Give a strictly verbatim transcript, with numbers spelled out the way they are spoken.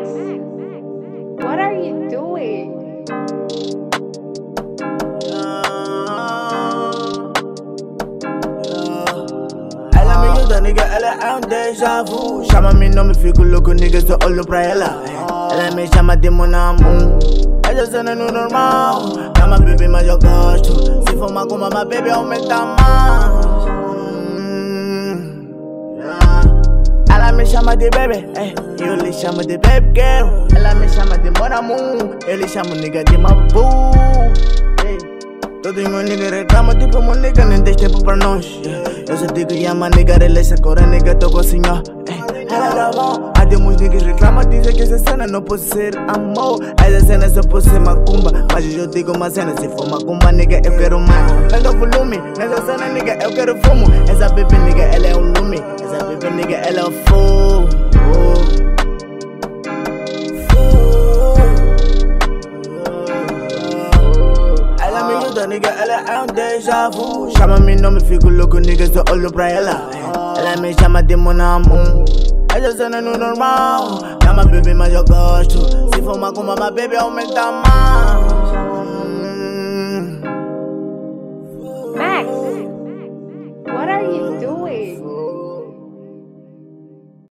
What are you doing? Ela me ajuda, nigga, ela é um déjà vu. Chama meu nome, fico louco, nigga, só olho pra ela. Ela me chama de mon amour. Essa cena no normal. Chama baby, mas eu gosto. Se fumar com uma baby, aumenta mais. Ela me chama de baby, eh, eu lhe chamo de baby girl. Ela me chama de mon amour, eu lhe chamo nigga de mabu. eh. Todos meus niggas reclamam, tipo, meu nigga nem tem tempo pra nós. eh. Eu só digo, yama nigga, relaxa, agora nigga, tô com o senhor. eh. Ela tá bom, até muitos niggas reclamam, dizem que essa cena não pode ser amor. Essa cena só pode ser macumba, mas eu digo uma cena, se for macumba, nigga, eu quero mais. Pega volume, nessa cena, nigga, eu quero fumo. Essa baby, nigga, ela é um lume. Essa baby, nigga, ela é um fogo. Ela me ajuda, nigga, ela é um déjà vu. Chama meu nome, fico louco, nigga, só olho pra ela. Ela me chama de mon amour. Essa cena no normal. Chama baby, mas eu gosto. Se fumar com uma baby, aumenta mais.